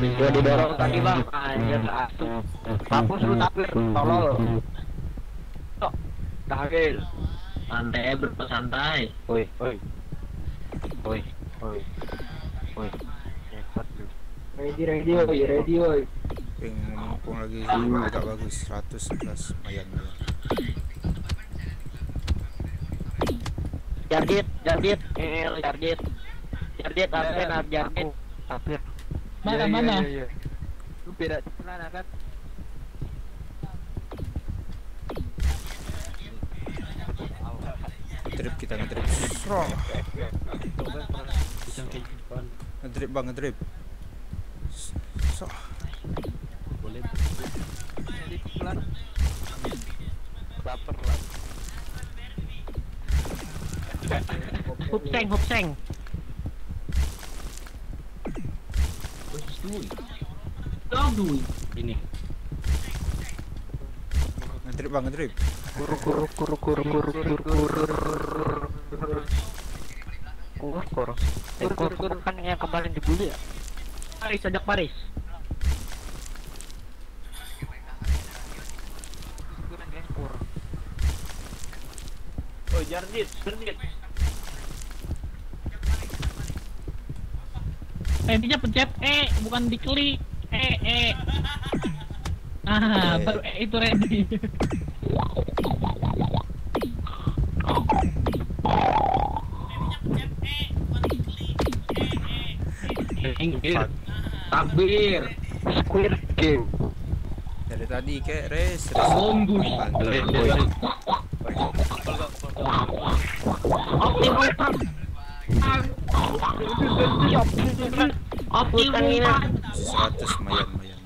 Gua didorong tadi bang, anjir asuh. Mampus lu tapi tolol. Tok, tahil. Santai, bersantai. Woi, woi. Woi, woi. Woi. Hebat lu. Ready, woi. Pengen mumpung lagi agak bagus 111 lumayan. Jardit, Jardit, Jardit. Jardit, Jardit. Tapir. Mana? Lu beda celana kan? Ngedrip kita ngedrip. Ngedrip bang ngedrip. So. Boleh. Lapar lah. Hupseng. Aduh. Ini. Ngedrip bang ngedrip. Kur kan yang kemarin dibully ya. Paris, ajak Paris. Oh, Jardit. Intinya pencet bukan diklik. Baru itu ready. Takbir. Squid Game. Dari tadi kayak race. Bombus. Optimus. 100 lumayan.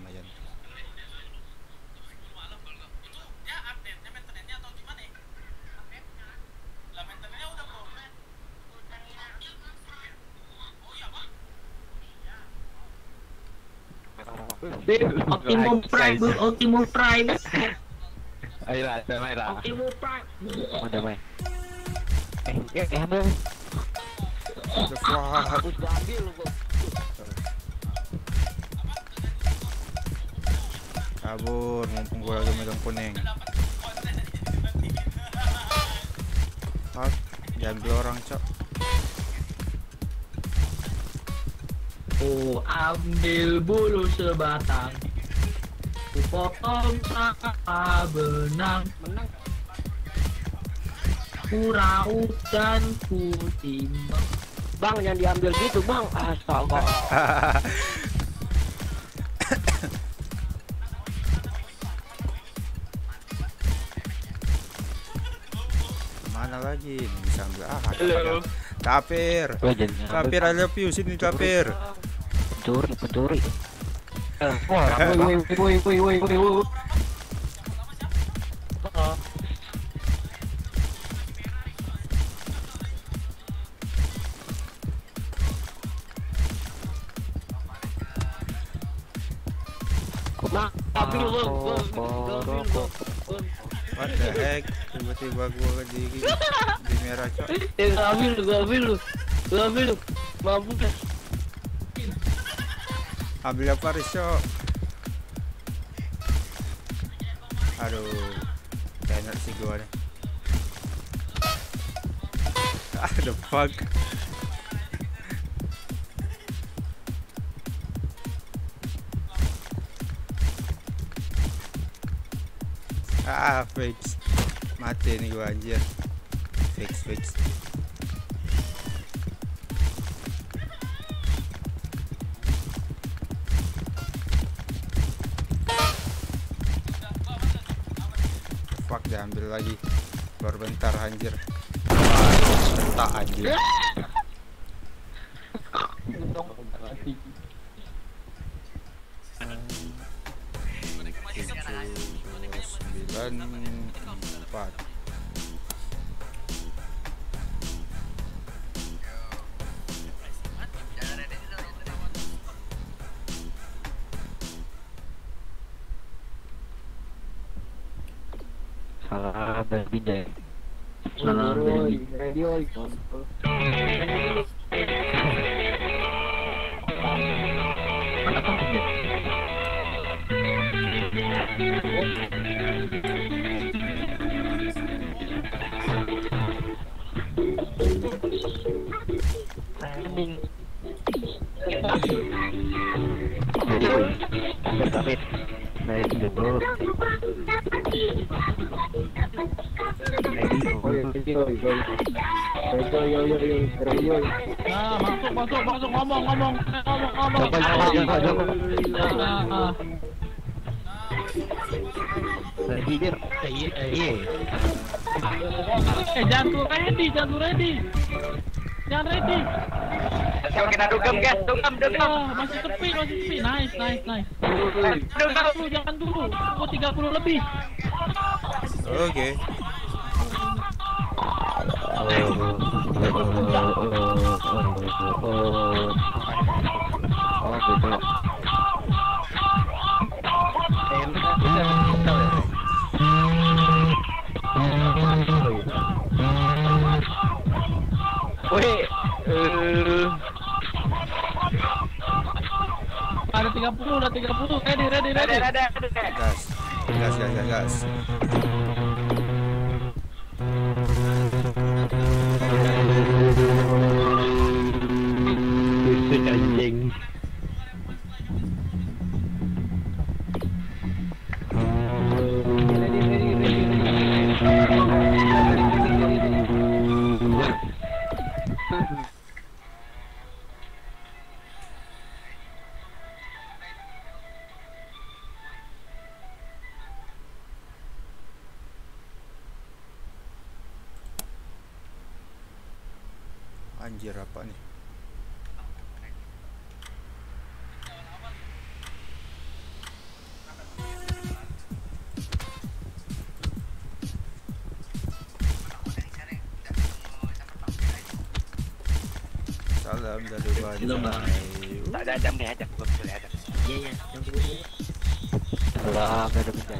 Optimus Prime. Ayolah, damai lah. Optimus Prime. Oh, damai. Ambil. Wah, Harus diambil lu gua. kabur mumpung gua lagi megang kuning. Diambil orang cok. Oh, ambil bulu sebatang. Ku potong sama benang. Ku raut dan ku timbang. Bang, yang diambil gitu, Bang. Astaga. Mana lagi? Ini bisa ambil Halo. Tapir. Tapir I love you sini tapir. Pencuri. Woi. What the heck? Tiba-tiba gua di merah cok. Gua ambil lu. Mampu kan? Ambil apa cok? Aduh, enak sih gua nih. The fuck. Fix. Mati nih gua anjir. Fix. Fuck, diambil lagi. Baru bentar anjir. Tak anjir. 4. Salah baby deh. Salah baby. Radio. Apa David. Naik dulu. Nah, masuk, ngomong. Jangan tuh ready. Jangan ready. Coba kita dugem, guys. Dugem. Masih sepi. Nice. Jangan dulu. Tunggu 30 lebih. Oke. Oh gitu. Wih, Ada 30, udah 30. Ready. Gas. itu anjing. Anjir apa nih? Salam dari Bandai. Tak ada jam ni aja, belum boleh ada. Iya, jam 10. Salam dari Bandai.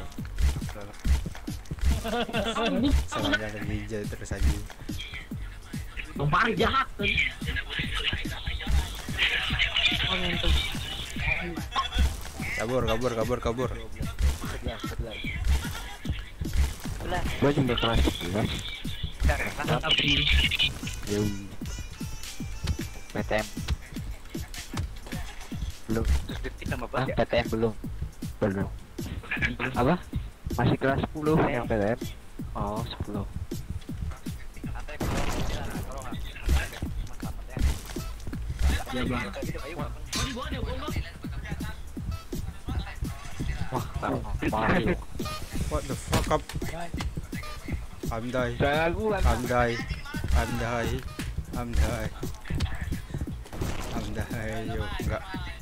Salam dari Ninja terus aja. Paling jahat. Kabur. Gua juga kelas 11. PTM. Belum. PTM belum. Apa? Masih kelas 10 yang PTM. Oh, 10. Wah, taruh. What the fuck up? I'm die. Yo, enggak.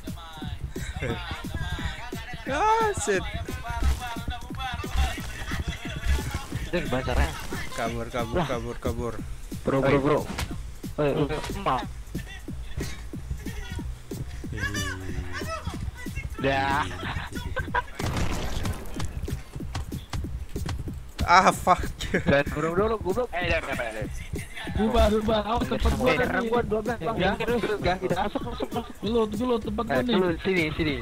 Ah, shit. Itu bahasanya. Kabur. Bro. Maaf. Dah. Ah, fuck. Dan dulu goblok. Bubar. Awas tempat gua. Gua 12 Bang. Ya, terus kita masuk. Dulu tempat gua nih. Dulu sini.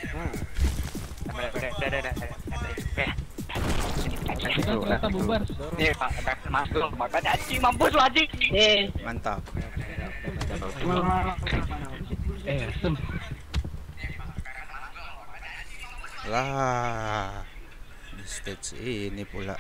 Kita bubar. Nih, Pak, masuk. Makanya anjing mampus lu anjing. Mantap. Lah. Di stage ini pula.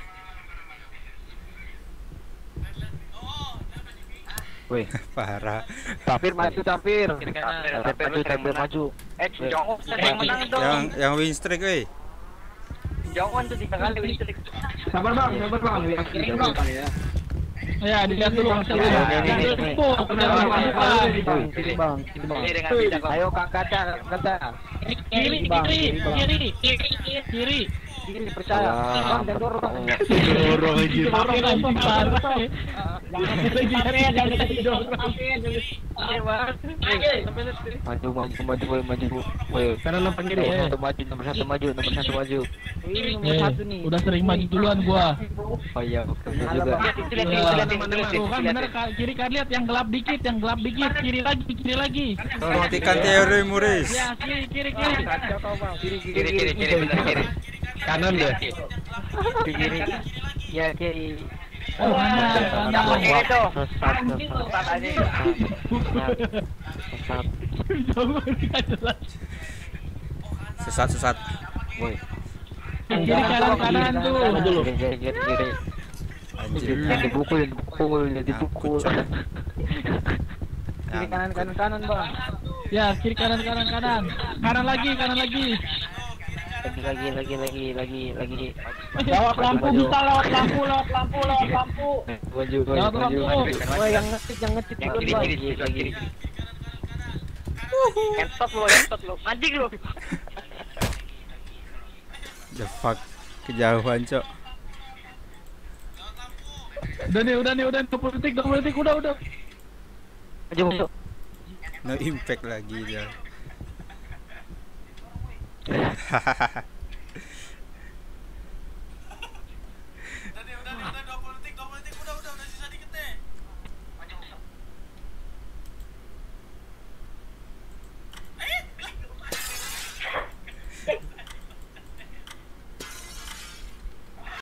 Wih, Parah. Tapir maju. Tapir maju. Jongkok yang menang dong. Yang win streak, weh. Jongkok tuh 3 kali win streak. Sabar bang. Ya, dilihat dulu hasilnya. Ini dengan bijak. Ayo Kang Kaca. Kiri. Kiri percaya. Bang, dorong aja. Maju. Karena lo panggil Nomor satu maju. Nomor 1 nih. Udah sering maju duluan gua. Oh iya, juga. Kan bener kiri kan lihat yang gelap dikit, kiri lagi. Perhatikan teori Muris. Ya, kiri. Kiri. Kanan deh. Kiri. Ya kiri. Oh, kanan. Kiri tuh. Sesat aja. Jauh nggak jelas. Sesat. Woi. Kiri kanan tuh. Kiri. Anjir. Yang dipukul. Kiri kanan bang. Ya, kiri kanan. Kanan lagi. Lagi. Lewat lampu bisa lewat lampu. Maju. Lewat lampu. Woi yang ngecit lagi. Entot lo, mancing lo. The fuck. Kejauhan, Cok. Udah nih, 20 detik, udah. Maju. No impact lagi dia. Hahaha.